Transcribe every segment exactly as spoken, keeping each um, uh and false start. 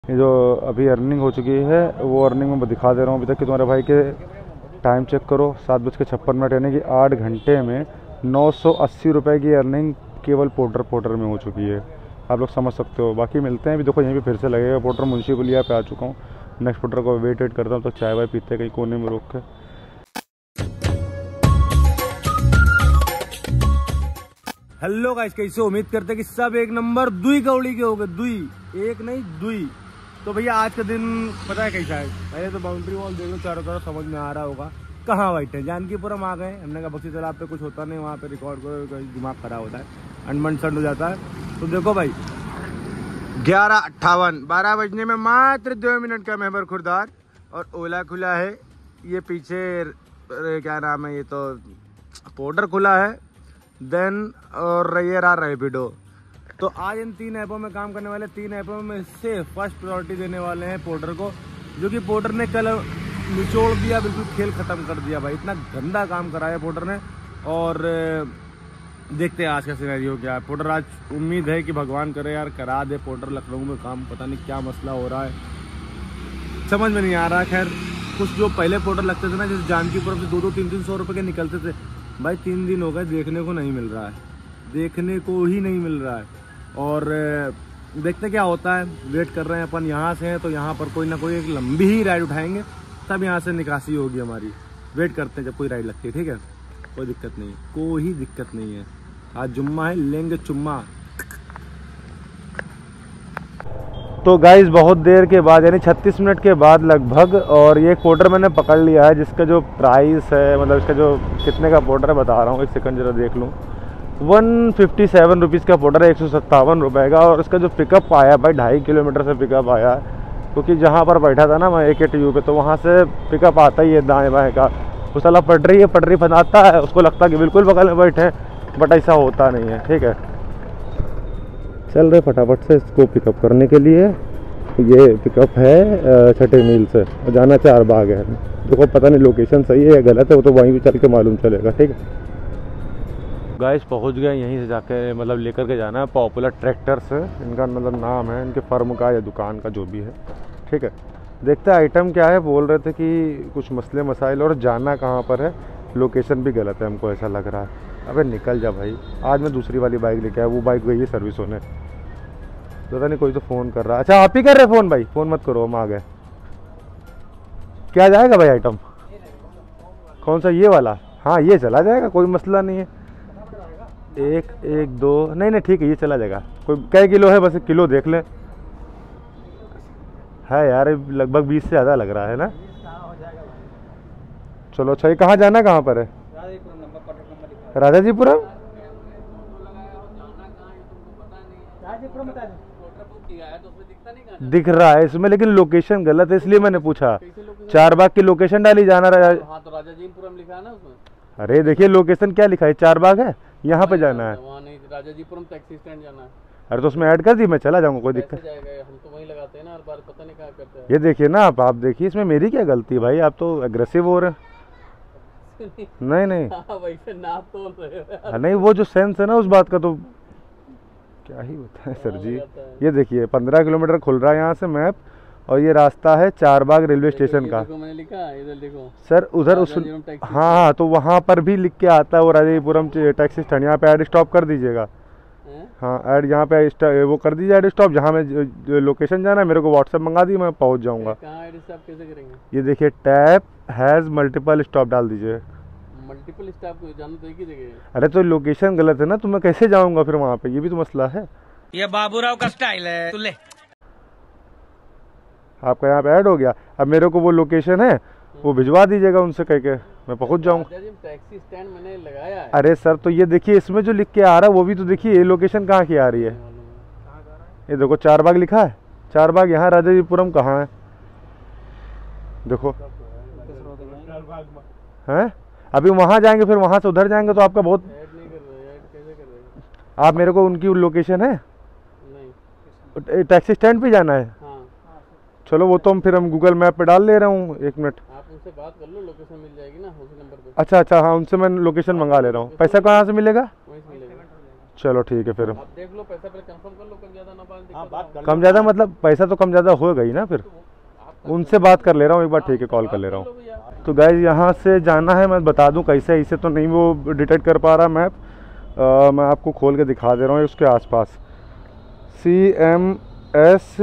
ये जो अभी अर्निंग हो चुकी है वो अर्निंग में दिखा दे रहा हूँ अभी तक कि तुम्हारे भाई के टाइम चेक करो, सात बज के छप्पन मिनट यानी कि आठ घंटे में नौ सौ अस्सी रुपये की अर्निंग केवल पोर्टर पोर्टर में हो चुकी है। आप लोग समझ सकते हो। बाकी मिलते हैं अभी, देखो यहीं पे फिर से लगेगा पोर्टर। मुंशी पुलिया पे आ चुका हूँ, नेक्स्ट पोर्टर को वेट वेट करता हूँ। तो चाय वाय पीते कहीं कोने में रोक के। हेलो गाइस, कैसे उम्मीद करते कि सब एक नंबर दुई कौड़ी के हो गए। दुई एक नहीं दुई। तो भैया आज का दिन पता है कैसा है? पहले तो बाउंड्री वॉल देख लो चारों तरफ, समझ में आ रहा होगा कहाँ बैठे। जानकीपुरम आ गए हमने कहा, बख्शी तालाब पे कुछ होता नहीं, वहाँ पे रिकॉर्ड करो, दिमाग खराब होता है, अनमन संड हो जाता है। तो देखो भाई ग्यारह अट्ठावन बारह बजने में मात्र दो मिनट का मेहबर खुरदार और ओला खुला है। ये पीछे क्या नाम है, ये तो पोर्टर खुला है, देन और ये रहा रैपिडो। तो आज इन तीन ऐपों में काम करने वाले, तीन ऐपों में से फर्स्ट प्रायोरिटी देने वाले हैं पोर्टर को, जो कि पोर्टर ने कल निचोड़ दिया, बिल्कुल खेल खत्म कर दिया भाई। इतना गंदा काम कराया पोर्टर ने। और देखते हैं आज का सिनेरियो क्या है। पोर्टर आज उम्मीद है कि भगवान करे यार करा दे पोर्टर लखनऊ में काम। पता नहीं क्या मसला हो रहा है, समझ में नहीं आ रहा। खैर कुछ जो पहले पोर्टर लगते थे ना, जैसे जानकीपुरम से दो दो तीन तीन सौ रुपये के निकलते थे भाई, तीन दिन हो गए देखने को नहीं मिल रहा है, देखने को ही नहीं मिल रहा है। और देखते क्या होता है। वेट कर रहे हैं अपन, यहाँ से हैं तो यहाँ पर कोई ना कोई एक लंबी ही राइड उठाएंगे, तब यहाँ से निकासी होगी हमारी। वेट करते हैं जब कोई राइड लगती है, ठीक है? कोई दिक्कत नहीं, कोई दिक्कत नहीं है। आज जुम्मा है, लेंगे चुम्मा। तो गाइस बहुत देर के बाद यानी छत्तीस मिनट के बाद लगभग, और ये पोर्टर मैंने पकड़ लिया है जिसका जो प्राइस है, मतलब इसका जो कितने का पोर्टर है बता रहा हूँ, एक सेकंड जरा देख लूँ। वन फिफ्टी सेवन रुपीज़ का पोर्टर है, एक सौ सत्तावन रुपये का। और इसका जो पिकअप आया भाई ढाई किलोमीटर से पिकअप आया, क्योंकि जहाँ पर बैठा था ना मैं ए के टी यू पे, तो वहाँ से पिकअप आता ही है दाएँ बाएँ का। वो साला पटरी है, पटरी फंसाता है, उसको लगता है कि बिल्कुल बगल में बैठे, बट ऐसा होता नहीं है, ठीक है? चल रहे फटाफट से इसको पिकअप करने के लिए। ये पिकअप है छठे मील से, जाना चार बाग है। देखो पता नहीं लोकेशन सही है या गलत है, वो तो वहीं भी चल के मालूम चलेगा, ठीक है? गाइस पहुंच गए, यहीं से जाके मतलब लेकर के जाना है पॉपुलर ट्रैक्टर्स है इनका मतलब नाम है, इनके फर्म का या दुकान का जो भी है, ठीक है? देखते हैं आइटम क्या है। बोल रहे थे कि कुछ मसले मसाइल, और जाना कहाँ पर है, लोकेशन भी गलत है हमको ऐसा लग रहा है। अबे निकल जा भाई, आज मैं दूसरी वाली बाइक लेके आया, वो बाइक गई है सर्विस होने। पता नहीं कोई तो फ़ोन कर रहा है। अच्छा आप ही कर रहे फ़ोन? भाई फ़ोन मत करो, हम आ गए। क्या जाएगा भाई आइटम? कौन सा, ये वाला? हाँ ये चला जाएगा, कोई मसला नहीं है। एक एक दो नहीं नहीं ठीक है, ये चला जाएगा। कोई कै किलो है? बस एक किलो देख ले। है यार लगभग बीस से ज़्यादा लग रहा है ना। चलो अच्छा, ये कहाँ जाना है, कहाँ पर है? राजाजीपुरम। दिख रहा है इसमें, लेकिन लोकेशन गलत है, इसलिए मैंने पूछा। चार बाग की लोकेशन डाली, जाना राजा। हाँ तो राजाजीपुरम लिखा है ना उसमें। अरे देखिए लोकेशन क्या लिखा है, चार बाग है, यहाँ पे जाना है। वहाँ नहीं, राजाजीपुरम टैक्सी स्टैंड जाना है। अरे तो उसमें ऐड कर दी, मैं चला जाऊंगा, कोई दिक्कत जाएगा। हम तो वहीं लगाते हैं ना हर बार, पता नहीं क्या करते हैं। ये देखिए ना आप आप देखिए, इसमें मेरी क्या गलती है भाई? आप तो अग्रेसिव हो रहे हैं। नहीं नहीं वैसे नाप तोल रहे हो। नहीं वो जो सेंस है ना उस बात का, तो क्या ही होता है सर जी। ये देखिए पंद्रह किलोमीटर खुल रहा है यहाँ से मैप, और ये रास्ता है चार बाग रेलवे स्टेशन का। देखो मैंने लिखा इधर, देखो सर उधर उस। हाँ हाँ तो वहाँ पर भी लिख के आता है वो राजाजीपुरम टैक्सी स्टैंड। यहाँ पे ऐड स्टॉप कर दीजिएगा। हाँ ऐड यहाँ पे वो कर दीजिए, ऐड स्टॉप। जहाँ मैं लोकेशन जाना है मेरे को व्हाट्सएप मंगा दी, मैं पहुँच जाऊँगा। कहाँ ऐड स्टॉप कैसे करेंगे? ये देखिए टैप हैज़ मल्टीपल स्टॉप डाल दीजिए। मल्टीपल स्टॉप जाना तो एक ही जगह। अरे तो लोकेशन गलत है ना, तो मैं कैसे जाऊँगा फिर वहाँ पे? ये भी तो मसला है। ये बाबूराव का स्टाइल है। तू ले, आपका यहाँ पे ऐड हो गया। अब मेरे को वो लोकेशन है वो भिजवा दीजिएगा उनसे कह के, मैं पहुँच जाऊँगा। टैक्सी स्टैंड मैंने लगाया है। अरे सर तो ये देखिए इसमें जो लिख के आ रहा है वो भी तो देखिए, ये लोकेशन कहाँ की आ रही है? ये देखो चार बाग लिखा है, चार बाग यहाँ, राजाजीपुरम कहाँ है देखो है। अभी वहाँ जाएंगे, फिर वहाँ से उधर जाएंगे, तो आपका बहुत। आप मेरे को उनकी लोकेशन है, टैक्सी स्टैंड पे जाना है। हाँ। चलो वो तो हम फिर हम गूगल मैप पे डाल ले रहा हूँ, एक मिनट। आप उनसे बात कर लो, लोकेशन मिल जाएगी ना उसी नंबर पे। अच्छा अच्छा हाँ, उनसे मैं लोकेशन मंगा ले रहा हूँ। पैसा कहाँ से मिलेगा? वहीं से मिलेगा। चलो ठीक है फिर। अब देख लो पैसा पहले कंफर्म कर लो, कम ज्यादा ना पाए। हाँ, बात कर कम ज़्यादा मतलब पैसा तो कम ज़्यादा हो गई ना, फिर उनसे बात कर ले रहा हूँ एक बार। ठीक है, कॉल कर ले रहा हूँ। तो गाइस यहाँ से जाना है, मैं बता दूँ कैसे, इसे तो नहीं वो डिटेक्ट कर पा रहा मैप। आ, मैं आपको खोल के दिखा दे रहा हूँ उसके आसपास। सी एम एस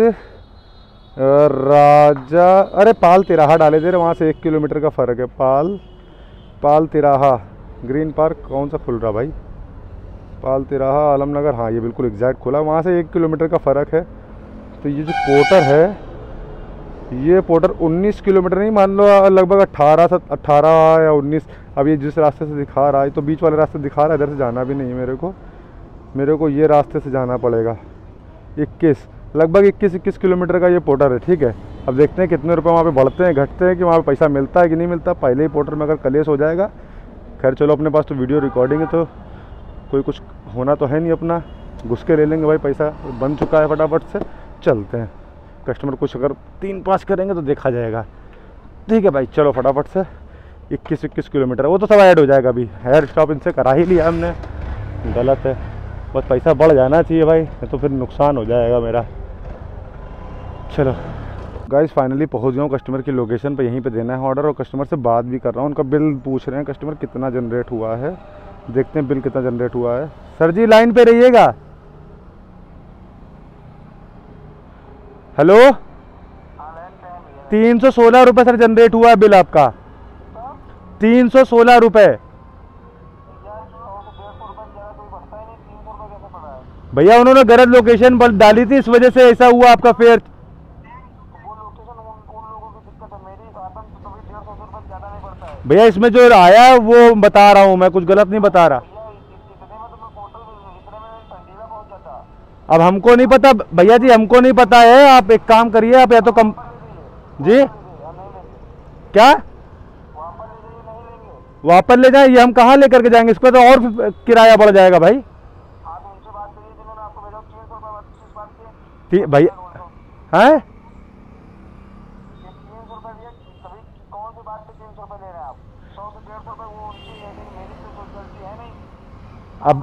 राजा, अरे पाल तिराहा डाले दे रहे, वहाँ से एक किलोमीटर का फ़र्क है। पाल पाल तिराहा ग्रीन पार्क कौन सा खुल रहा भाई? पाल तिराहा आलमनगर, हाँ ये बिल्कुल एग्जैक्ट खुला, वहाँ से एक किलोमीटर का फ़र्क है। तो ये जो पोर्टर है, ये पोर्टर उन्नीस किलोमीटर नहीं, मान लो लगभग अट्ठारह से अट्ठारह या उन्नीस। अब ये जिस रास्ते से दिखा रहा है, तो बीच वाले रास्ते दिखा रहा है, इधर से जाना भी नहीं है मेरे को मेरे को ये रास्ते से जाना पड़ेगा। इक्कीस लगभग इक्कीस इक्कीस किलोमीटर का ये पोर्टर है। ठीक है, अब देखते हैं कितने रुपए वहाँ पे बढ़ते हैं घटते हैं, कि वहाँ पे पैसा मिलता है कि नहीं मिलता। पहले ही पोर्टर में अगर कलेश हो जाएगा, खैर चलो, अपने पास तो वीडियो रिकॉर्डिंग है, तो कोई कुछ होना तो है नहीं, अपना घुस के ले लेंगे भाई। पैसा बन चुका है, फटाफट से चलते हैं। कस्टमर कुछ अगर तीन पास करेंगे तो देखा जाएगा। ठीक है भाई, चलो फटाफट से। इक्कीस इक्कीस किलोमीटर वो तो सब ऐड हो जाएगा। अभी हेयर स्टॉप इनसे करा ही लिया हमने, गलत है, बस पैसा बढ़ जाना चाहिए भाई, नहीं तो फिर नुकसान हो जाएगा मेरा। चलो गाइस, फाइनली पहुंच गया हूँ कस्टमर की लोकेशन पे। यहीं पे देना है ऑर्डर, और कस्टमर से बात भी कर रहा हूँ। उनका बिल पूछ रहे हैं कस्टमर कितना जनरेट हुआ है। देखते हैं बिल कितना जनरेट हुआ है। सर जी लाइन पे रहिएगा। हेलो, तीन सौ सोलह रुपये सर जनरेट हुआ है बिल आपका, तीन सौ सोलह रुपये। भैया उन्होंने गलत लोकेशन पर डाली थी, इस वजह से ऐसा हुआ आपका फेयर। भैया इसमें जो आया वो बता रहा हूँ मैं, कुछ गलत नहीं बता रहा। अब हमको नहीं पता भैया जी, हमको नहीं पता है। आप एक काम करिए, आप या तो कम जी क्या वापस ले जाए, ये हम कहाँ लेकर के जाएंगे? इस पर तो और किराया बढ़ जाएगा भाई। ठीक भैया है, अब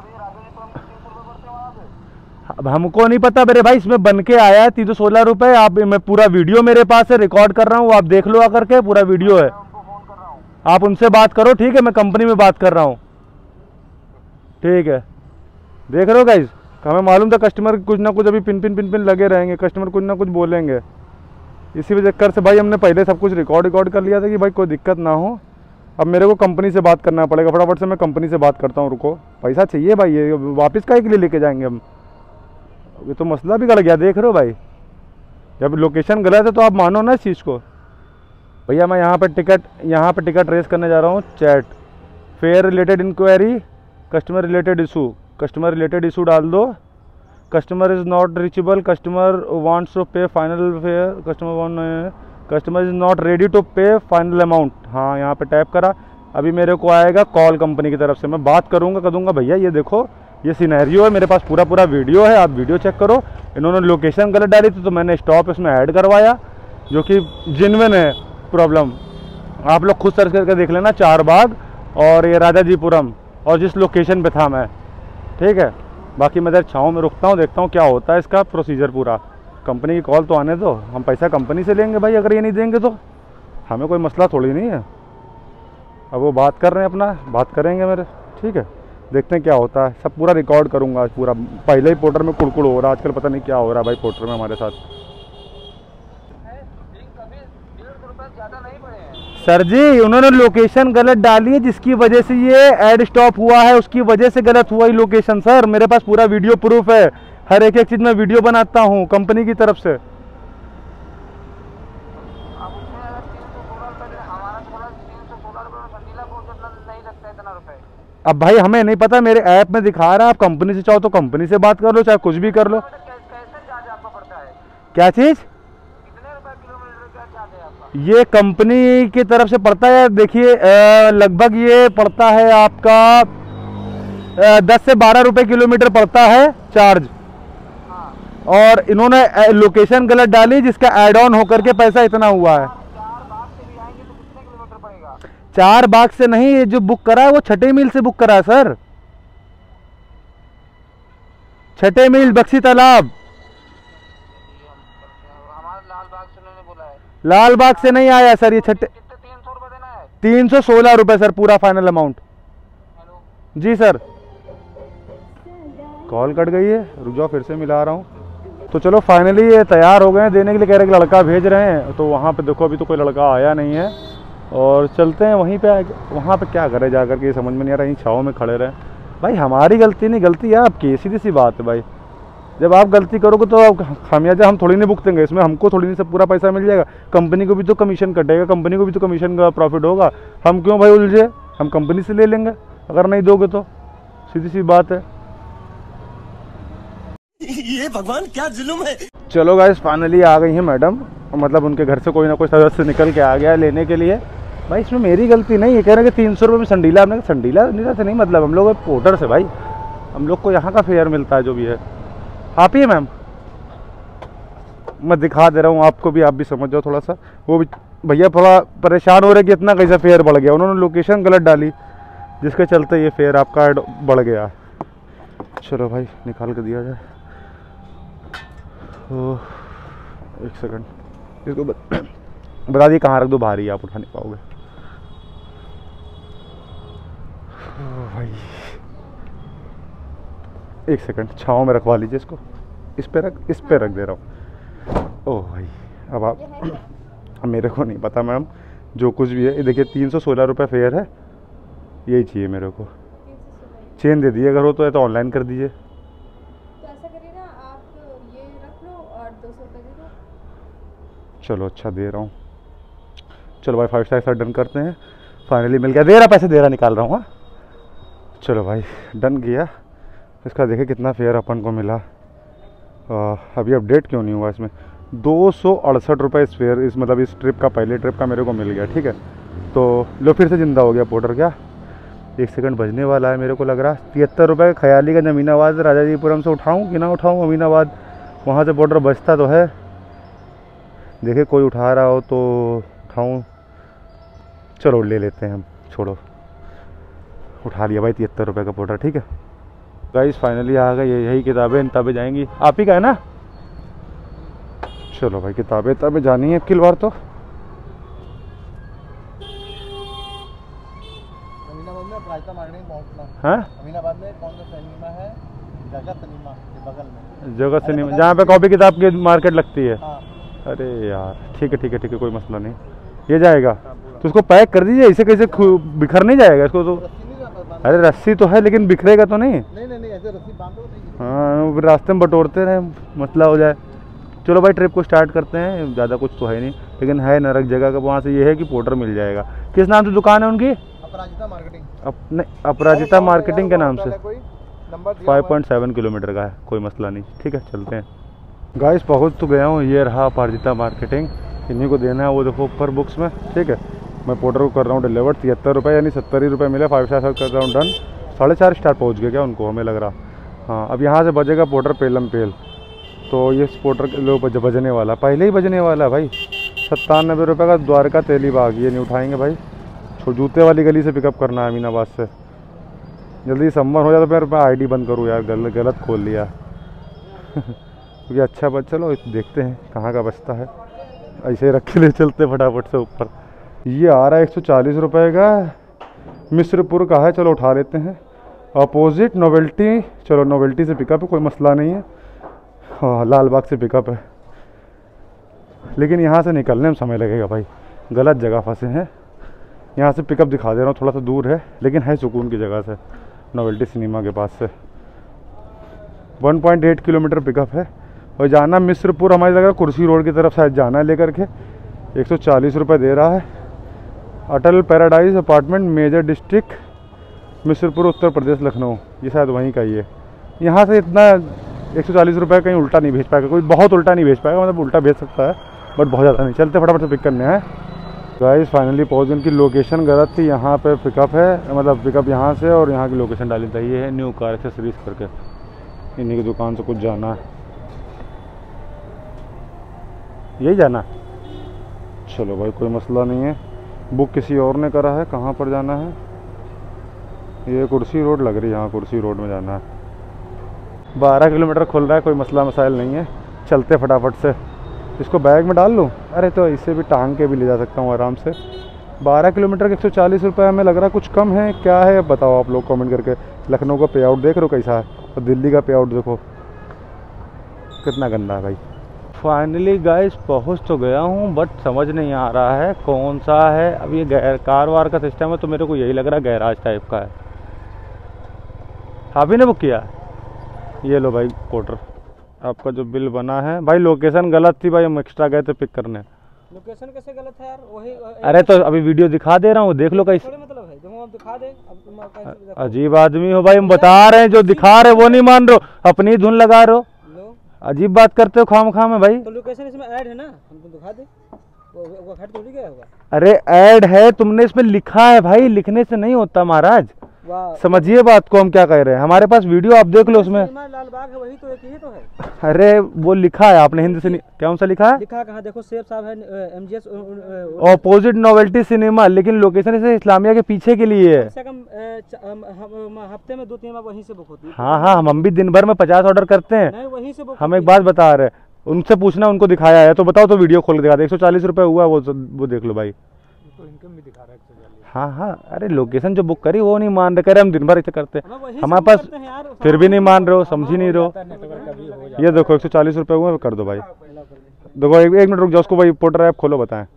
अब हमको नहीं पता मेरे भाई, इसमें बन के आया है तीन सौ सोलह रुपये। आप, मैं पूरा वीडियो मेरे पास है, रिकॉर्ड कर रहा हूँ, आप देख लो आकर के, पूरा वीडियो है। आप उनसे बात करो, ठीक है, मैं कंपनी में बात कर रहा हूँ। ठीक है, देख रहे हो गाइस, हमें मालूम था कस्टमर कुछ ना कुछ अभी पिन पिन पिन पिन लगे रहेंगे, कस्टमर कुछ ना कुछ बोलेंगे। इसी चक्कर से भाई हमने पहले सब कुछ रिकॉर्ड रिकॉर्ड कर लिया था कि भाई कोई दिक्कत ना हो। अब मेरे को कंपनी से बात करना पड़ेगा, फटाफट से मैं कंपनी से बात करता हूँ। रुको, पैसा चाहिए भाई, ये वापस काहे के लिए लेके जाएंगे हम? ये तो मसला भी गड़ गया, देख रहे हो भाई। जब लोकेशन गलत है तो आप मानो ना इस चीज़ को। भैया मैं यहाँ पर टिकट यहाँ पर टिकट रेस करने जा रहा हूँ। Chat fare related enquiry, customer related issue, customer related issue डाल दो। Customer is not reachable, customer wants to pay final fare, customer want customer is not ready to pay final amount. हाँ, यहाँ पे tap करा, अभी मेरे को आएगा कॉल कंपनी की तरफ से। मैं बात करूँगा, कर दूँगा भैया ये देखो ये सिनेरियो है, मेरे पास पूरा पूरा वीडियो है, आप वीडियो चेक करो। इन्होंने लोकेशन गलत डाली थी तो मैंने स्टॉप इसमें ऐड करवाया, जो कि जेन्युइन है प्रॉब्लम। आप लोग खुद सर्च करके देख लेना, चार बाग और ये राजाजीपुरम, और जिस लोकेशन पे था मैं। ठीक है, बाकी मैं इधर छाँव में रुकता हूँ, देखता हूँ क्या होता है इसका प्रोसीजर पूरा। कंपनी की कॉल तो आने दो, हम पैसा कंपनी से लेंगे भाई, अगर ये नहीं देंगे तो हमें कोई मसला थोड़ी नहीं है। अब वो बात कर रहे हैं अपना, बात करेंगे मेरे। ठीक है, देखते हैं क्या होता है, सब पूरा रिकॉर्ड करूँगा आज पूरा। पहले ही पोर्टर में कुड़कुड़ हो रहा है आजकल, पता नहीं क्या हो रहा है भाई पोर्टर में हमारे साथ। सर जी उन्होंने लोकेशन गलत डाली है, जिसकी वजह से ये ऐड स्टॉप हुआ है, उसकी वजह से गलत हुआ ही लोकेशन। सर मेरे पास पूरा वीडियो प्रूफ है, हर एक एक चीज़ में वीडियो बनाता हूँ कंपनी की तरफ से। अब भाई हमें नहीं पता, मेरे ऐप में दिखा रहा है, आप कंपनी से चाहो तो कंपनी से बात कर लो, चाहे कुछ भी कर लो। क्या चीज़? ये कंपनी की तरफ से पड़ता है, देखिए लगभग ये पड़ता है आपका आ, दस से बारह रुपए किलोमीटर पड़ता है चार्ज। और इन्होंने लोकेशन गलत डाली, जिसका ऐड ऑन होकर के पैसा इतना हुआ है। चार बाग से नहीं, ये जो बुक करा है वो छठे मील से बुक करा है सर। छठे मील बक्सी तालाब। हमारे लाल बाग से उन्होंने बोला है। लाल बाग से नहीं आया सर, ये छठे कितने तीन सौ रुपये देना है? तीन सौ सोलह रुपये सर पूरा फाइनल अमाउंट। हेलो जी सर, कॉल कट गई है, रुक जाओ फिर से मिला रहा हूँ। तो चलो फाइनली ये तैयार हो गए हैं देने के लिए, कह रहे कि लड़का भेज रहे हैं। तो वहाँ पे देखो अभी तो कोई लड़का आया नहीं है, और चलते हैं वहीं पे। वहाँ पे क्या करें जा करके, समझ में नहीं आ रहा, यहीं छाँव में खड़े रहें। भाई हमारी गलती नहीं, गलती है आपकी, सीधी सी बात है भाई। जब आप गलती करोगे तो आप खामियाजा हम थोड़ी नहीं भुगतेंगे इसमें, हमको थोड़ी नहीं से पूरा पैसा मिल जाएगा, कंपनी को भी तो कमीशन कटेगा, कंपनी को भी तो कमीशन का प्रॉफिट होगा। हम क्यों भाई उलझे, हम कंपनी से ले लेंगे अगर नहीं दोगे तो, सीधी सी बात है। ये भगवान क्या जुल्म है। चलो गाइस फाइनली आ गई हैं मैडम, मतलब उनके घर से कोई ना कोई सदस्य निकल के आ गया लेने के लिए। भाई इसमें मेरी गलती नहीं है, कह रहे हैं कि तीन सौ रुपये में संडीला। हमने कहा संडीला संडीला से नहीं, मतलब हम लोग पोर्टर से भाई, हम लोग को यहाँ का फेयर मिलता है जो भी है। आप ही है मैम, मैं दिखा दे रहा हूँ आपको भी, आप भी समझ जाओ थोड़ा सा। वो भी भैया थोड़ा परेशान हो रहे कि इतना कैसा फेयर बढ़ गया, उन्होंने लोकेशन गलत डाली जिसके चलते ये फेयर आपका बढ़ गया। चलो भाई निकाल के दिया जाए। ओ, एक सेकंड इसको बता दिए कहाँ रख दो, भारी आप उठा नहीं पाओगे। ओ भाई एक सेकंड छाँव में रखवा लीजिए इसको, इस पे रख इस पे रख दे रहा हूँ। ओ भाई अब आप, मेरे को नहीं पता मैम, जो कुछ भी है ये देखिए तीन सौ सोलह रुपये फेयर है, यही चाहिए मेरे को। चेन दे दीजिए, अगर हो तो, तो ऑनलाइन कर दीजिए। तो ऐसा करिए ना, आप ये रख लो और दो सौ रुपये दे दो। चलो अच्छा दे रहा हूँ। चलो भाई फाइव स्टार के साथ डन करते हैं। फाइनली मिल गया, दे रहा पैसे दे रहा, निकाल रहा हूँ। हाँ चलो भाई डन किया। इसका देखिए कितना फेयर अपन को मिला। आ, अभी अपडेट क्यों नहीं हुआ इसमें। दो सौ अड़सठ रुपये इस फेयर, इस मतलब इस ट्रिप का, पहले ट्रिप का मेरे को मिल गया। ठीक है, तो लो फिर से ज़िंदा हो गया पोर्टर। क्या एक सेकंड बजने वाला है मेरे को लग रहा है। तिहत्तर रुपये का ख्याली का अमीनाबाद राजाजीपुरम से उठाऊँ कि ना उठाऊँ, अमीनाबाद वहाँ से पोर्टर बचता तो है। देखिए कोई उठा रहा हो तो उठाऊँ, चलो ले लेते हैं हम, छोड़ो उठा लिया भाई तिहत्तर रुपये का पोर्टर। ठीक है गाइस फाइनली आ गए, यही किताबें इन किताबें जाएंगी, आप ही का है ना। चलो भाई किताबें किताबें जानी है किल बार तो। अमीनाबाद में प्राइता मार्केटिंग पहुंचना। हाँ अमीनाबाद में कौन सा सिनेमा है? जगत सिनेमा के बगल में। जगत सिनेमा, जहाँ पे कॉपी किताब की मार्केट लगती है। हाँ। अरे यार ठीक है ठीक है ठीक है, कोई मसला नहीं, ये जाएगा। तो उसको पैक कर दीजिए, इसे कैसे बिखर नहीं जाएगा इसको तो। अरे रस्सी तो है लेकिन बिखरेगा तो नहीं। नहीं नहीं नहीं ऐसे रस्सी बांधो नहीं। हाँ रास्ते में बटोरते रहे, मसला हो जाए। चलो भाई ट्रिप को स्टार्ट करते हैं, ज़्यादा कुछ तो है नहीं, लेकिन है नरक जगह का। वहाँ से ये है कि पोर्टर मिल जाएगा। किस नाम से दुकान है उनकी? अपराजिता मार्केटिंग। अपने अपराजिता मार्केटिंग के नाम से। Number five point seven kilometre का है, कोई मसला नहीं। ठीक है चलते हैं गाइस, पहुँच तो गया हूँ। ये रहा अपराजिता मार्केटिंग, इन्हीं को देना है वो देखो ऊपर बुक्स में। ठीक है मैं पोर्टर को कर रहा हूँ डिलीवर, तिहत्तर रुपये यानी सत्तर ही रुपये मिले। फाइव स्टार कर रहा हूँ डन। साढ़े चार स्टार पहुँच गए क्या उनको, हमें लग रहा। हाँ अब यहाँ से बजेगा पोर्टर पेलम पेल, तो ये पोर्टर लो बज, बजने वाला, पहले ही बजने वाला भाई। सत्तानबे रुपये का द्वारका तेली बाग, ये नहीं उठाएंगे भाई। जूते वाली गली से पिकअप करना है अमीनाबाद से। जल्दी सम्मर हो जाए तो फिर मैं आई डी बंद करूँ यार, गल, गलत खोल लिया क्योंकि अच्छा बच। चलो देखते हैं कहाँ का बचता है, ऐसे रख के ले चलते फटाफट से ऊपर। ये आ रहा है एक सौ चालीस रुपये का, मिस्रपुर का है, चलो उठा लेते हैं। अपोजिट नोवेल्टी, चलो नोवेल्टी से पिकअप है, कोई मसला नहीं है। हाँ लाल बाग से पिकअप है, लेकिन यहाँ से निकलने में समय लगेगा भाई, गलत जगह फंसे हैं। यहाँ से पिकअप दिखा दे रहा हूँ, थोड़ा सा दूर है लेकिन है सुकून की जगह से, नोवेल्टी सिनेमा के पास से। One point eight kilometre pickup है, और जाना मिस्रपुर, हमारी लग रहा है कुर्सी रोड की तरफ शायद जाना है लेकर के। एक सौ चालीस रुपये दे रहा है। Atal paradise apartment, major district, Misrapur, Uttar Pradesh, Lucknow, ये शायद वहीं का ही है। यहाँ से इतना एक सौ चालीस रुपये कहीं उल्टा नहीं भेज पाएगा कोई, बहुत उल्टा नहीं भेज पाएगा, मतलब उल्टा भेज सकता है बट बहुत ज़्यादा नहीं। चलते फटाफट से पिक करने हैं गाइस। फाइनली पहुँच, इनकी लोकेशन गलत थी, यहाँ पे पिकअप है, मतलब पिकअप यहाँ से, और यहाँ की लोकेशन डाली था। ये है न्यू कार एक्सेसरीज करके, इन्हीं की दुकान से कुछ जाना है, यही जाना। चलो भाई कोई मसला नहीं है, बुक किसी और ने करा है। कहाँ पर जाना है? ये कुर्सी रोड लग रही है, यहाँ कुर्सी रोड में जाना है। बारह किलोमीटर खुल रहा है, कोई मसला मसाइल नहीं है। चलते फटाफट से। इसको बैग में डाल लूँ? अरे तो इसे भी टांग के भी ले जा सकता हूँ आराम से। बारह किलोमीटर के एक सौ चालीस रुपये हमें लग रहा है कुछ कम है क्या है, बताओ आप लोग कमेंट करके। लखनऊ का पे आउट देख रहे हो कैसा है, और दिल्ली का पे आउट देखो कितना गंदा है भाई। फाइनली गाइस पहुंच तो गया हूं, बट समझ नहीं आ रहा है कौन सा है। अब ये गैर कार वार का सिस्टम है तो मेरे को यही लग रहा है गैराज टाइप का है। आप ही ने बुक किया? ये लो भाई पोर्टर, आपका जो बिल बना है। भाई लोकेशन गलत थी भाई, हम एक्स्ट्रा गए थे पिक करने। लोकेशन कैसे गलत है यार? वही अरे तो अभी वीडियो दिखा दे रहा हूँ, देख लो कैसे। मतलब है देखो, आप दिखा दे। अब तुम कैसे अजीब आदमी हो भाई, हम बता रहे हैं जो दिखा रहे वो नहीं मान रहे हो, अपनी धुन लगा रहे हो, अजीब बात करते हो खाम खाम है भाई। तो लोकेशन इसमें ऐड है ना, हमको दिखा दे। वो वो हट थोड़ी गया होगा। अरे ऐड है, तुमने इसमें लिखा है भाई, लिखने से नहीं होता महाराज, समझिए बात को हम क्या कह रहे हैं। हमारे पास वीडियो आप देख लो उसमें। लाल बाग है, वही तो एक ही तो है। अरे वो लिखा है आपने हिंदी से, कौन सा लिखा है? लिखा कहाँ देखो, सेफ साहब है एमजीएस ऑपोजिट नोवेल्टी सिनेमा, लेकिन लोकेशन इसे इस्लामिया के पीछे के लिए है। कम से कम हफ्ते में दो तीन बार वहीं से बुक होती है। हाँ हाँ, हम भी दिन भर में पचास ऑर्डर करते हैं। नहीं, वहीं से बुक। हम एक बात बता रहे हैं, उनसे पूछना, उनको दिखाया है तो बताओ, तो वीडियो खोल के दिखा दे। एक सौ चालीस रुपये हुआ वो वो देख लो भाई। तो इनकम भी दिखा रहा है। हाँ हाँ, अरे लोकेशन जो बुक करी वो नहीं मान रहे, कह रहे हम दिन भर इसे करते हैं हमारे पास, फिर भी नहीं मान रहे हो, समझ ही नहीं रहे हो। ये देखो एक सौ चालीस रुपये हुए, कर दो भाई। देखो एक, एक मिनट रुक जाओ, उसको भाई पोर्टर ऐप खोलो, बताएं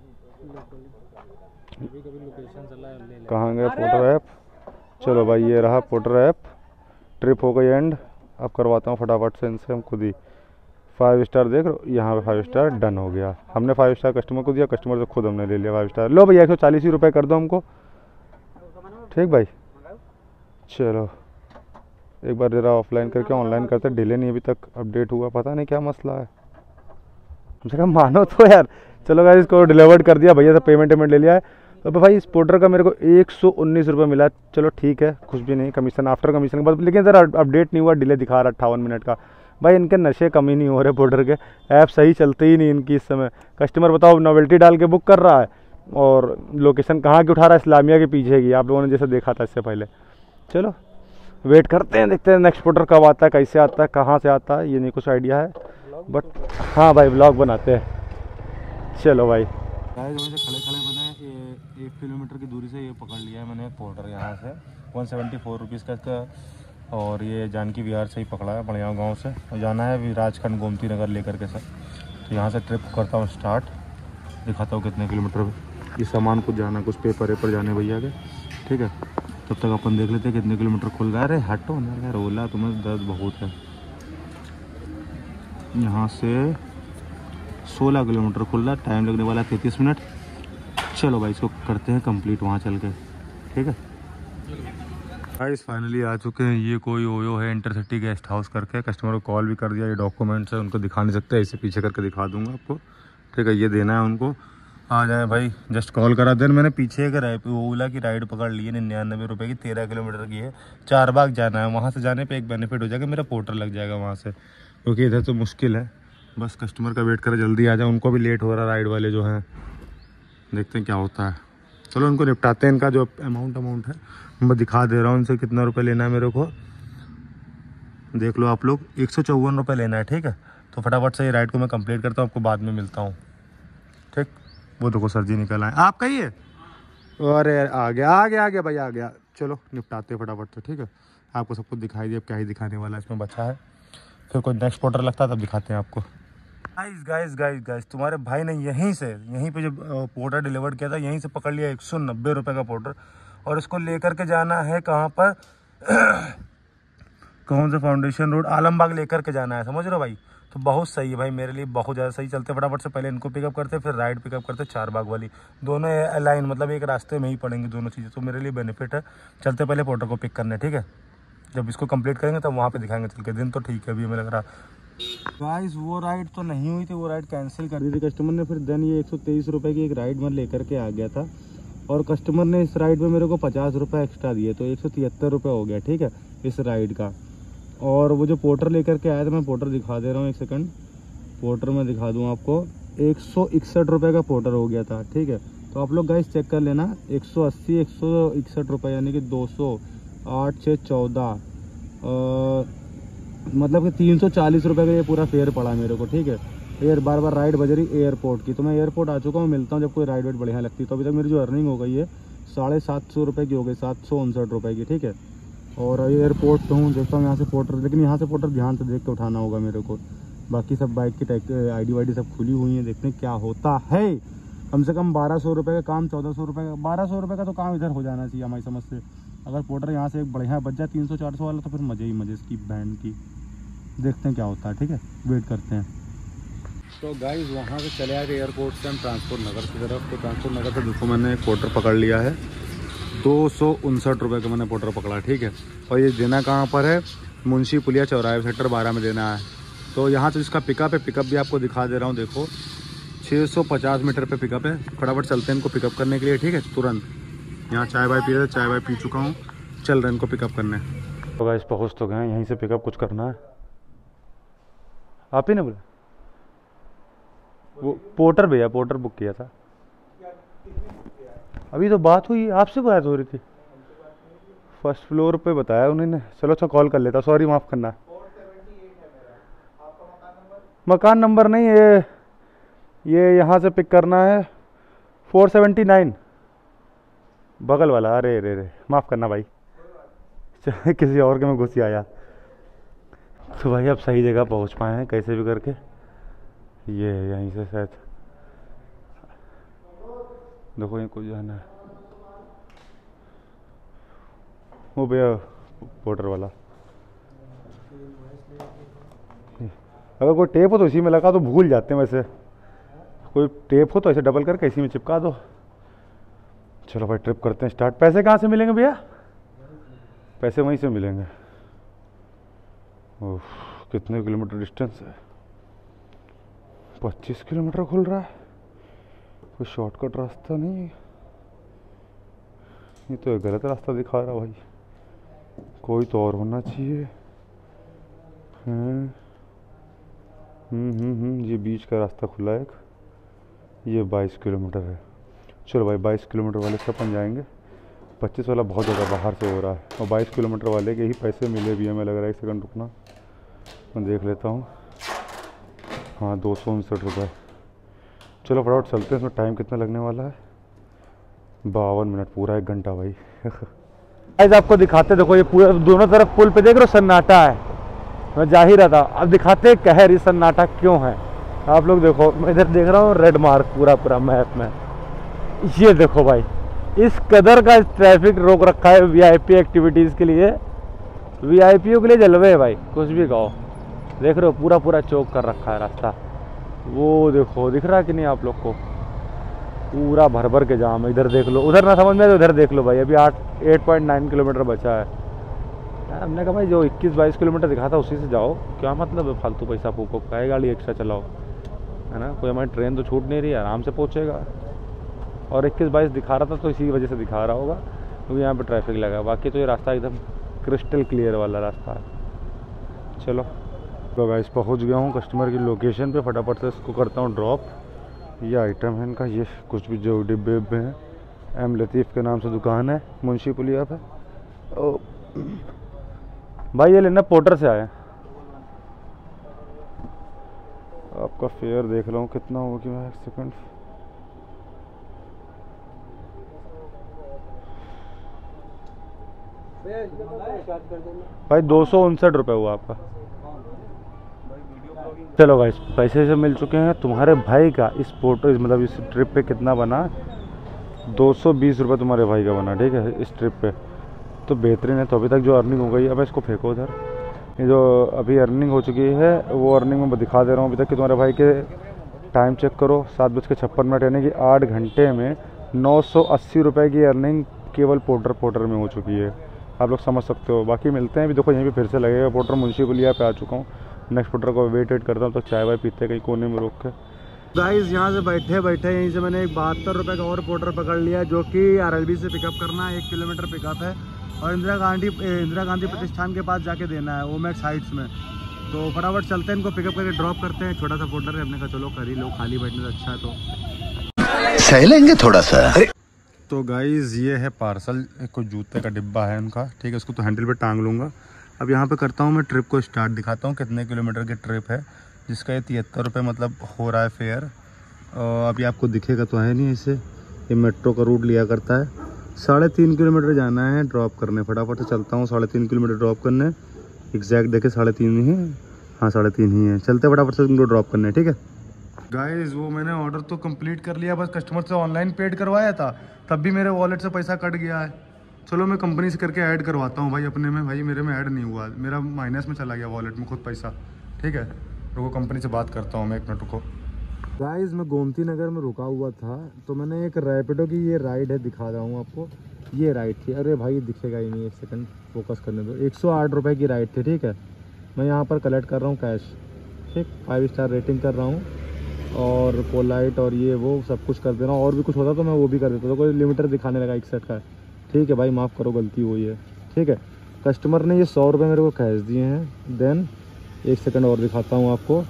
कहाँ गया पोर्टर ऐप। चलो भाई ये रहा पोर्टर ऐप। ट्रिप हो गई एंड, अब करवाता हूँ फटाफट से इनसे हम खुद ही। फाइव स्टार देख रहे हो, यहाँ पे फाइव स्टार डन हो गया। हमने फाइव स्टार कस्टमर को दिया, कस्टमर से खुद हमने ले लिया फाइव स्टार। लो भैया एक सौ चालीस ही रुपये कर दो हमको, ठीक भाई। चलो एक बार जरा ऑफलाइन करके ऑनलाइन करते, डिले नहीं अभी तक अपडेट हुआ, पता नहीं क्या मसला है। जगह मानो तो यार। चलो भाई इसको डिलीवर्ड कर दिया, भैया से पेमेंट वेमेंट ले लिया है। तो भाई इस पोर्टर का मेरे को एक सौ उन्नीस रुपये मिला, चलो ठीक है, कुछ भी नहीं, कमीशन आफ्टर कमीशन के बाद। लेकिन ज़रा अपडेट नहीं हुआ, डिले दिखा रहा अट्ठावन मिनट का। भाई इनके नशे कम ही नहीं हो रहे पोर्टर के, ऐप सही चलते ही नहीं इनकी इस समय। कस्टमर बताओ नोवेल्टी डाल के बुक कर रहा है और लोकेशन कहाँ की उठा रहा है, इस्लामिया के पीछे की, आप लोगों ने जैसे देखा था इससे पहले। चलो वेट करते हैं, देखते हैं नेक्स्ट पोर्टर कब आता है, कैसे आता है, कहाँ से आता है, ये नहीं कुछ आइडिया है, बट हाँ भाई ब्लॉग बनाते हैं। चलो भाई खड़े खड़े मैंने ये एक किलोमीटर की दूरी से ये पकड़ लिया है मैंने पोर्टर यहाँ से, वन सेवेंटी फोर रुपीज़ का इसका। और ये जानकी विहार से ही पकड़ा है, बढ़िया गांव से, और जाना है अभी राजखंड गोमती नगर लेकर के सर। तो यहाँ से ट्रिप करता हूँ स्टार्ट, दिखाता हूँ कितने किलोमीटर। ये सामान कुछ जाना, कुछ पेपर वेपर जाने भैया के, ठीक है। तब तक अपन देख लेते हैं कितने किलोमीटर खुल रहा है। अरे हटो ना यार, ओला तुम्हें दर्द बहुत है। यहाँ से सोलह किलोमीटर खुल रहा है, टाइम लगने वाला है तैंतीस मिनट। चलो भाई इसको करते हैं कंप्लीट वहाँ चल के, ठीक है। गाइस फाइनली आ चुके हैं, ये कोई ओयो है इंटरसिटी गेस्ट हाउस करके। कस्टमर को कॉल भी कर दिया, ये डॉक्यूमेंट्स है उनको दिखा नहीं सकते, इसे पीछे करके दिखा दूंगा आपको, ठीक है। ये देना है उनको, आ जाए भाई, जस्ट कॉल करा देन। मैंने पीछे एक ओला की राइड पकड़ ली है निन्यानवे रुपये की, तेरह किलोमीटर की है, चार बाग जाना है। वहाँ से जाने पर एक बेनिफिट हो जाएगा, मेरा पोर्टर लग जाएगा वहाँ से, क्योंकि इधर तो मुश्किल है। बस कस्टमर का वेट करें, जल्दी आ जाए, उनको भी लेट हो रहा है राइड वाले जो हैं, देखते हैं क्या होता है। चलो उनको निपटाते हैं। इनका जो अमाउंट अमाउंट है मैं दिखा दे रहा हूँ, उनसे कितना रुपए लेना है मेरे को, देख लो आप लोग। एक सौ चौवन रुपये लेना है, ठीक है। तो फटाफट से ये राइड को मैं कंप्लीट करता हूँ, आपको बाद में मिलता हूँ, ठीक। वो देखो सर जी निकल आए, आपका ही है। अरे आ गया आ गया आ गया भाई आ गया। चलो निपटाते हैं फटाफट से, ठीक है। आपको सब कुछ दिखाई दिया, अब क्या ही दिखाने वाला इसमें बचा है, फिर कोई नेक्स्ट पोर्टर लगता है तब दिखाते हैं आपको। गाइस गाइस गाइस गाइस तुम्हारे भाई ने यहीं से, यहीं पे जब पोर्टर डिलीवर किया था, यहीं से पकड़ लिया एक सौ नब्बे रुपये का पोर्टर। और इसको लेकर के जाना है कहाँ पर कौन सा फाउंडेशन रोड, आलमबाग लेकर के जाना है, समझ रहे हो भाई। तो बहुत सही है भाई, मेरे लिए बहुत ज़्यादा सही। चलते फटाफट से, पहले इनको पिकअप करते फिर राइड पिकअप करते, चार बाग वाली दोनों लाइन, मतलब एक रास्ते में ही पड़ेंगे दोनों चीज़ें, तो मेरे लिए बेनिफिट है। चलते पहले पोर्टर को पिक करने, ठीक है। जब इसको कंप्लीट करेंगे तब वहाँ पे दिखाएंगे चल के। दिन तो ठीक है, अभी हमें लग रहा गाइस वो राइड तो नहीं हुई थी, वो राइड कैंसिल कर दी थी कस्टमर ने। फिर देन ये एक सौ तेईस रुपये की एक राइड मैं लेकर के आ गया था, और कस्टमर ने इस राइड में मेरे को पचास रुपये एक्स्ट्रा दिए, तो एक सौ तिहत्तर रुपये हो गया, ठीक है, इस राइड का। और वो जो पोर्टर लेकर के आया था, मैं पोर्टर दिखा दे रहा हूँ, एक सेकंड, पोर्टर मैं दिखा दूँ आपको, एक सौ इकसठ रुपये का पोर्टर हो गया था, ठीक है। तो आप लोग गाइस चेक कर लेना, एक सौ अस्सी एक सौ इकसठ रुपये यानी कि दो सौ आठ छः चौदह मतलब कि तीन सौ चालीस रुपये का ये पूरा फेयर पड़ा मेरे को, ठीक है। एयर बार बार राइड बज रही एयरपोर्ट की, तो मैं एयरपोर्ट आ चुका हूँ, मिलता हूँ जब कोई राइड वाइड बढ़िया लगती है। तो अभी तक मेरी जो अर्निंग हो गई है साढ़े सात सौ रुपये की हो गई, सात सौ उनसठ रुपये की, ठीक है। और एयरपोर्ट तो हूँ, देखता हूँ यहाँ से पोर्टर, लेकिन यहाँ से पोर्टर ध्यान से देख के उठाना होगा मेरे को। बाकी सब बाइक की टैक आई डी वाई डी सब खुली हुई हैं, देखते हैं क्या होता है। कम से कम बारह सौ रुपये का काम, चौदह सौ रुपये का, बारह सौ रुपये का तो काम इधर हो जाना चाहिए हमारी समझ से। अगर पोर्टर यहाँ से एक बढ़िया बच जाए तीन सौ चार सौ वाला, तो फिर मज़े ही मज़े इसकी बैंड की। देखते हैं क्या होता है, ठीक है, वेट करते हैं। तो गाइस वहाँ से चले आए एयरपोर्ट से हम ट्रांसपोर्ट नगर की तरफ। तो ट्रांसपोर्ट नगर से देखो मैंने एक पोर्टर पकड़ लिया है, दो सौ उनसठ रुपये का मैंने पोर्टर पकड़ा, ठीक है। और ये देना कहाँ पर है, मुंशी पुलिया चौराहे सेक्टर बारह में देना है। तो यहाँ से इसका पिकअप है, पिकअप भी आपको दिखा दे रहा हूँ, देखो छः सौ पचास मीटर पे पिकअप है। फटाफट चलते हैं इनको पिकअप करने के लिए, ठीक है, तुरंत। यहाँ चाय वाय पी रहे थे, चाय वाय पी चुका हूँ, चल रहे हैं इनको पिकअप करने। तो गाइस पहुँच तो गए, यहीं से पिकअप कुछ करना है। आप ही ने बोला वो पोर्टर भैया, पोर्टर बुक किया था। अभी तो बात हुई, आपसे बात हो रही थी, फर्स्ट फ्लोर पे बताया उन्होंने। चलो अच्छा कॉल कर लेता, सॉरी माफ़ करना। मकान नंबर नहीं, ये ये यहाँ से पिक करना है फोर सेवेंटी नाइन, बगल वाला। अरे रे रे माफ़ करना भाई, किसी और के में घुस आया। तो भाई अब सही जगह पहुँच पाए हैं कैसे भी करके। ये यहीं से शायद, देखो ये कुछ जाना है, वो भैया पोर्टर वाला। अगर कोई टेप हो तो इसी में लगा, तो भूल जाते हैं वैसे। कोई टेप हो तो ऐसे डबल करके इसी में चिपका दो। चलो भाई ट्रिप करते हैं स्टार्ट। पैसे कहाँ से मिलेंगे भैया? पैसे वहीं से मिलेंगे। ओह कितने किलोमीटर डिस्टेंस है, पच्चीस किलोमीटर खुल रहा है। कोई शॉर्टकट रास्ता नहीं है, ये तो गलत रास्ता दिखा रहा भाई, कोई तो और होना चाहिए। हम्म हम्म हम्म ये बीच का रास्ता खुला है एक, ये बाईस किलोमीटर है। चलो भाई बाईस किलोमीटर वाले से अपन जाएंगे, पच्चीस वाला बहुत ज़्यादा बाहर से हो रहा है, और बाईस किलोमीटर वाले के ही पैसे मिले भी हमें लग रहा है। एक सेकंड रुकना, मैं देख लेता हूँ। हाँ दो सौ उनसठ रुपये। चलो फटाफट चलते हैं, इसमें टाइम कितना लगने वाला है, बावन मिनट, पूरा एक घंटा भाई। गाइस आपको दिखाते, देखो ये पूरा दोनों तरफ पुल पे देख रहे हो सन्नाटा है, मैं जा ही रहा था। अब दिखाते कहर ये सन्नाटा क्यों है, आप लोग देखो। मैं इधर देख रहा हूँ रेड मार्क पूरा पूरा मैप में, ये देखो भाई इस कदर का ट्रैफिक रोक रखा है वीआईपी एक्टिविटीज़ के लिए। वीआईपीओ के लिए जलवे है भाई, कुछ भी कहो। देख रहे हो पूरा पूरा चौक कर रखा है रास्ता, वो देखो दिख रहा है कि नहीं आप लोग को, पूरा भर भर के जाम है। इधर देख लो, उधर ना समझ में तो इधर देख लो भाई। अभी आठ एट पॉइंट नाइन किलोमीटर बचा है। हमने कहा भाई जो इक्कीस बाईस किलोमीटर दिखा था उसी से जाओ, क्या मतलब है फालतू पैसा फूको, काय गाड़ी एक्स्ट्रा चलाओ, है ना। कोई हमारी ट्रेन तो छूट नहीं रही, आराम से पहुँचेगा। और इक्कीस बाईस दिखा रहा था तो इसी वजह से दिखा रहा होगा, क्योंकि यहाँ पे ट्रैफिक लगा। बाकी तो ये रास्ता एकदम क्रिस्टल क्लियर वाला रास्ता है। चलो तो गाइस पहुँच गया हूँ कस्टमर की लोकेशन पे, फटाफट से इसको करता हूँ ड्रॉप। ये आइटम है इनका, ये कुछ भी जो डिब्बे उब्बे हैं, एम लतीफ़ के नाम से दुकान है मुंशी पुलिया पे। ओ भाई ये लेना पोर्टर से आए, आपका फेयर देख लो कितना हो गया। एक सेकंड, भाई दो सौ उनसठ रुपये हुआ आपका। चलो भाई पैसे से मिल चुके हैं। तुम्हारे भाई का इस फोटो मतलब इस ट्रिप पे कितना बना, दो सौ बीस रुपये तुम्हारे भाई का बना, ठीक है, इस ट्रिप पे। तो बेहतरीन है। तो अभी तक जो अर्निंग हो गई, अब इसको फेंको उधर। ये जो अभी अर्निंग हो चुकी है वो अर्निंग में दिखा दे रहा हूँ अभी तक कि तुम्हारे भाई के टाइम चेक करो, सात बज के छप्पन मिनट, यानी कि आठ घंटे में नौ सौ अस्सी रुपये की अर्निंग केवल पोर्टर पोर्टर में हो चुकी है। आप लोग समझ सकते हो। बाकी मिलते हैं अभी, देखो यहीं पे फिर से लगेगा पोर्टर। मुंशी पुलिया पे आ चुका हूँ, नेक्स्ट पोर्टर को वेट वेट करता हूँ। तो चाय वाय पीते कहीं कोने में रोक के। गाइस यहाँ से बैठे बैठे यहीं से मैंने एक बहत्तर रुपये का और पोर्टर पकड़ लिया, जो कि आरएलबी से पिकअप करना है। एक किलोमीटर पिकअप है और इंदिरा गांधी इंदिरा गांधी प्रतिष्ठान के पास जाके देना है, ओमैक्स हाइट्स में। तो फटाफट चलते हैं, इनको पिकअप करके ड्रॉप करते हैं। छोटा सा पोर्टर है, अपने का चलो कर ही लो, खाली बैठने से अच्छा है तो सह लेंगे थोड़ा सा। तो गाइज़ ये है पार्सल, एक कोई जूते का डिब्बा है उनका, ठीक है। इसको तो हैंडल पे टांग लूँगा, अब यहाँ पे करता हूँ मैं ट्रिप को स्टार्ट, दिखाता हूँ कितने किलोमीटर की ट्रिप है, जिसका ये तिहत्तर रुपये मतलब हो रहा है फेयर। अभी आपको दिखेगा तो है नहीं, इसे ये मेट्रो का रूट लिया करता है। साढ़े तीन किलोमीटर जाना है ड्रॉप करने, फटाफट से चलता हूँ साढ़े तीन किलोमीटर ड्रॉप करने। एग्जैक्ट देखे साढ़े तीन ही है, हाँ साढ़े तीन ही है। चलते फटाफट से तुमको ड्रॉप करने, ठीक है गाइस। वो मैंने ऑर्डर तो कंप्लीट कर लिया, बस कस्टमर से ऑनलाइन पेड करवाया था, तब भी मेरे वॉलेट से पैसा कट गया है। चलो मैं कंपनी से करके ऐड करवाता हूँ भाई अपने में। भाई मेरे में ऐड नहीं हुआ, मेरा माइनस में चला गया वॉलेट में खुद पैसा, ठीक है। रुको कंपनी से बात करता हूँ मैं, एक मिनट रुको। गाइस मैं गोमती नगर में रुका हुआ था, तो मैंने एक रैपिडो की ये राइड है, दिखा रहा हूँ आपको। ये राइड थी, अरे भाई दिखेगा ही नहीं, एक सेकंड फोकस करने दो। एक सौ आठ रुपये की राइड थी, ठीक है। मैं यहाँ पर कलेक्ट कर रहा हूँ कैश, ठीक। फाइव स्टार रेटिंग कर रहा हूँ और पोलाइट और ये वो सब कुछ कर दे रहा हूँ। और भी कुछ होता तो मैं वो भी कर देता, तो कोई लिमिटर दिखाने लगा एक सेट का, ठीक है भाई माफ़ करो गलती हुई है, ठीक है। कस्टमर ने ये सौ रुपये मेरे को कैश दिए हैं। देन एक सेकंड और दिखाता हूँ आपको,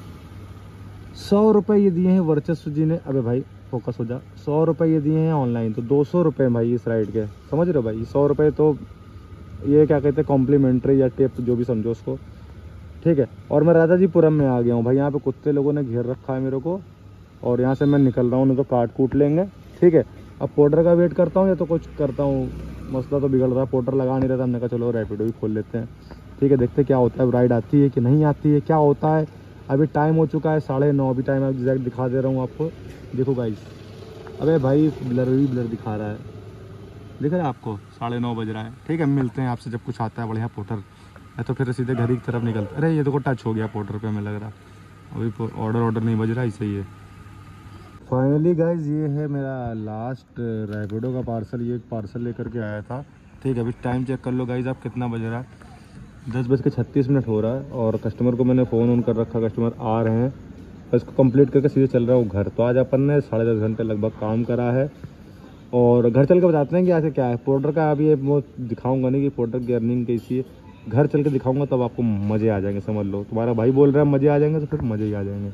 सौ रुपये ये दिए हैं वर्चस्व जी ने। अबे भाई फोकस हो जा। सौ रुपये ये दिए हैं ऑनलाइन, तो दो सौ रुपये भाई इस राइड के, समझ रहे हो भाई। सौ रुपये तो ये क्या कहते हैं कॉम्प्लीमेंट्री या टिप, जो भी समझो उसको, ठीक है। और मैं राजा जी पुरम में आ गया हूँ भाई। यहाँ पे कुत्ते लोगों ने घेर रखा है मेरे को, और यहाँ से मैं निकल रहा हूँ, नहीं तो काट कूट लेंगे, ठीक है। अब पोर्टर का वेट करता हूँ या तो कुछ करता हूँ, मसला तो बिगड़ रहा है। पोर्टर लगा नहीं रहा था, हमने कहा चलो रैपिडो भी खोल लेते हैं, ठीक है। देखते क्या होता है, राइड आती है कि नहीं आती है, क्या होता है। अभी टाइम हो चुका है साढ़े नौ, अभी टाइम एग्जैक्ट दिखा दे रहा हूँ आपको, देखो गाइस। अबे भाई ब्लर भी ब्लर दिखा रहा है, दिख रहा है आपको, साढ़े नौ बज रहा है, ठीक है। मिलते हैं आपसे जब कुछ आता है बढ़िया पोर्टर, या तो फिर सीधे घर की तरफ निकलते। अरे ये तो टच हो गया पोर्टर पे, हमें लग रहा अभी ऑर्डर ऑर्डर नहीं बज रहा, ऐसे ही है। फाइनली गाइज ये है मेरा लास्ट रैपिडो का पार्सल। ये एक पार्सल लेकर के आया था, ठीक है। अभी टाइम चेक कर लो गाइज आप, कितना बज रहा है, दस बज के छत्तीस मिनट हो रहा है। और कस्टमर को मैंने फ़ोन ऑन कर रखा, कस्टमर आ रहे हैं, इसको कंप्लीट करके सीधे चल रहा हूँ घर। तो आज अपन ने साढ़े दस घंटे लगभग काम करा है, और घर चल के बताते हैं कि आज क्या है। पोर्टर का अभी वो दिखाऊंगा नहीं कि पोर्टर की अर्निंग कैसी है, घर चल के दिखाऊंगा तब आपको मज़े आ जाएंगे, समझ लो। तुम्हारा भाई बोल रहा है मज़े आ जाएंगे, तो फिर मज़े ही आ जाएंगे।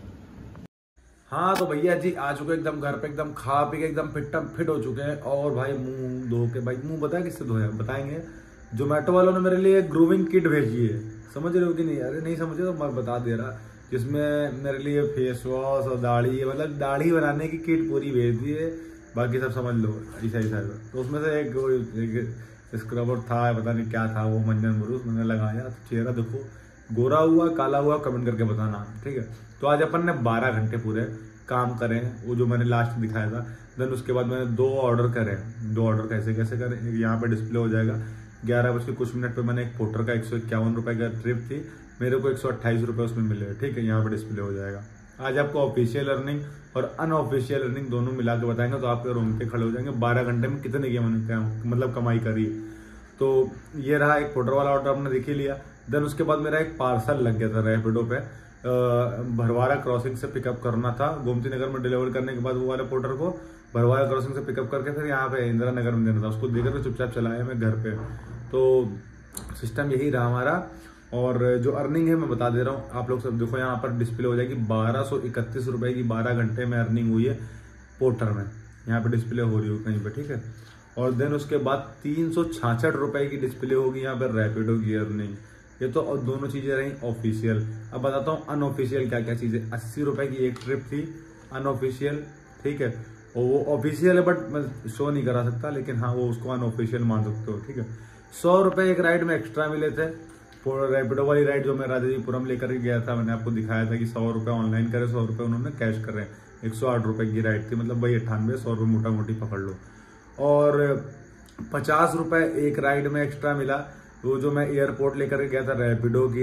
हाँ तो भैया जी आ चुके एकदम घर पे, एकदम खा पी के एकदम फिट फिट हो चुके हैं। और भाई मुंह धो के, भाई मुंह बताया किससे धोया बताएंगे। जोमेटो वालों ने मेरे लिए ग्रूमिंग किट भेजी है, समझ रहे हो कि नहीं। अरे नहीं समझे तो मैं बता दे रहा, जिसमें मेरे लिए फेस वॉश और दाढ़ी, मतलब दाढ़ी बनाने की किट पूरी भेज दी है, बाकी सब समझ लो ऐसा ऐसा। तो उसमें से एक, एक स्क्रबर था, पता नहीं क्या था वो, मंजन ब्रूस मैंने लगाया, तो चेहरा देखो गोरा हुआ काला हुआ, कमेंट करके बताना, ठीक है। तो आज अपन ने बारह घंटे पूरे काम करें, वो जो मैंने लास्ट दिखाया था। देन उसके बाद मैंने दो ऑर्डर करे। दो ऑर्डर कैसे कैसे करें, यहाँ पे डिस्प्ले हो जाएगा। ग्यारह बज के कुछ मिनट पे मैंने एक पोर्टर का एक सौ इक्यावन रुपए का ट्रिप थी, मेरे को एक सौ अट्ठाईस रुपये उसमें मिले, ठीक है। यहाँ पे डिस्प्ले हो जाएगा। आज आपको ऑफिशियल अर्निंग और अनऑफिशियल अर्निंग दोनों मिला के बताएंगे, तो आपके रूम पे खड़े हो जाएंगे बारह घंटे में कितने की मतलब कमाई करी। तो ये रहा एक पोर्टर वाला ऑर्डर आपने देख ही लिया। देन उसके बाद मेरा एक पार्सल लग गया था रैपिडो पे, भरवाड़ा क्रॉसिंग से पिकअप करना था। गोमती नगर में डिलीवर करने के बाद वो वाले पोर्टर को भरवाड़ा क्रॉसिंग से पिकअप करके फिर यहाँ पे इंदिरा नगर में देना था। उसको देकर तो चुपचाप चलाया मैं घर पे। तो सिस्टम यही रहा हमारा। और जो अर्निंग है मैं बता दे रहा हूँ, आप लोग सब देखो यहाँ पर डिस्प्ले हो जाएगी। बारह सौ इकतीस रुपए की बारह घंटे में अर्निंग हुई है पोर्टर में, यहाँ पे डिस्प्ले हो रही हो कहीं पे, ठीक है। और देन उसके बाद तीन सौ छाछठ रुपए की डिस्प्ले होगी यहाँ पर रैपिडो की अर्निंग। ये तो और दोनों चीजें रही ऑफिशियल। अब बताता हूँ अनऑफिशियल क्या क्या चीजें। अस्सी रुपए की एक ट्रिप थी अनऑफिशियल, ठीक है। और वो ऑफिशियल है बट मैं शो नहीं करा सकता, लेकिन हाँ वो उसको अनऑफिशियल मान सकते हो, ठीक है। सौ रुपए एक राइड में एक्स्ट्रा मिले थे। रैपिडो वाली राइड जो मैं राजाजीपुरम लेकर गया था, मैंने आपको दिखाया था कि सौ रुपए ऑनलाइन करे, सौ रुपए उन्होंने कैश करे। एक सौ आठ रुपए की राइड थी, मतलब वही अट्ठानवे सौ रुपये मोटा मोटी पकड़ लो। और पचास रुपए एक राइड में एक्स्ट्रा मिला, वो जो मैं एयरपोर्ट लेकर गया था रैपिडो की,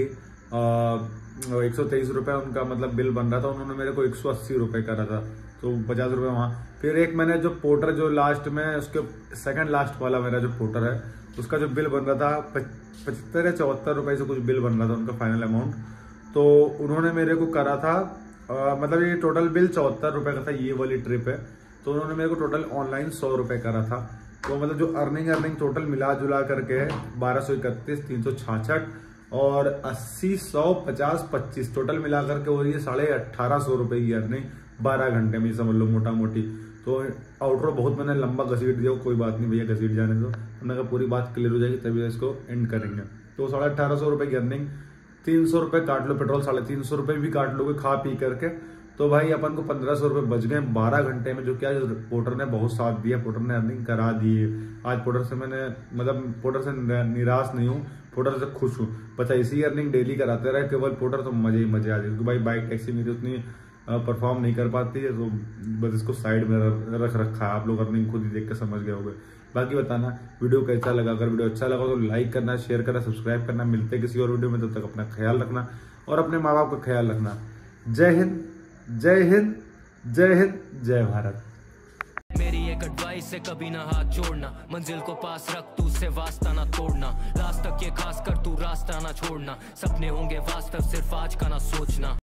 एक सौ तेईस रुपये उनका मतलब बिल बन रहा था, उन्होंने मेरे को एक सौ अस्सी रुपये करा था, तो पचास रुपये वहाँ। फिर एक मैंने जो पोर्टर जो लास्ट में उसके सेकंड लास्ट वाला मेरा जो पोर्टर है, उसका जो बिल बन रहा था पचहत्तर या चौहत्तर रुपये से कुछ बिल बन रहा था उनका फाइनल अमाउंट। तो उन्होंने मेरे को करा था आ, मतलब ये टोटल बिल चौहत्तर रुपये का था, ये वाली ट्रिप है। तो उन्होंने मेरे को टोटल ऑनलाइन सौ रुपये करा था। तो मतलब जो अर्निंग अर्निंग टोटल मिला जुला करके बारह सौ इकतीस, तीन सौ छाछठ और अस्सी, सौ, पचास, पच्चीस टोटल मिला करके हो रही है साढ़े अट्ठारह सौ रुपये की अर्निंग बारह घंटे में, समझ लो मोटा मोटी। तो आउटरो बहुत मैंने लंबा घसीट दिया, कोई बात नहीं भैया घसीट जाने दो, तो मैं पूरी बात क्लियर हो जाएगी तभी इसको एंड करेंगे। तो साढ़े अठारह सौ रुपये की अर्निंग, तीन सौ रुपये काट लो पेट्रोल, साढ़े तीन सौ रुपये भी काट लोगे खा पी करके, तो भाई अपन को पंद्रह सौ रुपये बच गए बारह घंटे में, जो क्या पोर्टर ने बहुत साथ दिया, पोर्टर ने अर्निंग करा दी। आज पोर्टर से मैंने मतलब पोर्टर से निराश नहीं हूँ, पोर्टर से खुश हूँ। बस ऐसी अर्निंग डेली कराते रहे केवल पोर्टर, तो मजे ही मजे आ जाए। क्योंकि भाई बाइक टैक्सी मेरी उतनी परफॉर्म नहीं कर पाती है, तो बस इसको साइड में रख रखा है। आप लोग अर्निंग खुद ही देख के समझ गए होंगे। बाकी बताना वीडियो कैसा लगा, अगर वीडियो अच्छा लगा तो लाइक करना, शेयर करना, सब्सक्राइब करना। मिलते किसी और वीडियो में, तब तक अपना ख्याल रखना और अपने माँ बाप का ख्याल रखना। जय हिंद, जय हिंद, जय हिंद, जय भारत। मेरी एक एडवाइस है, कभी ना हाथ जोड़ना, मंजिल को पास रख तू से वास्ता ना तोड़ना, लास्ट तक ये खास कर तू रास्ता ना छोड़ना, सपने होंगे वास्तव सिर्फ आज का ना सोचना।